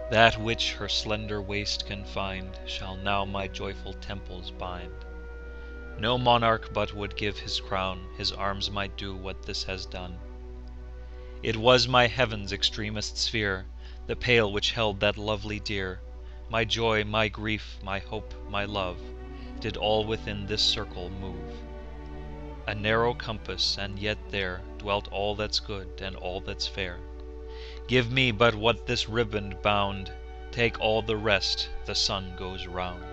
That which her slender waist confin'd shall now my joyful temples bind. No monarch but would give his crown, his arms might do what this has done. It was my heaven's extremest sphere, the pale which held that lovely dear. My joy, my grief, my hope, my love, did all within this circle move. A narrow compass, and yet there dwelt all that's good and all that's fair. Give me but what this riband bound, take all the rest, the sun goes round.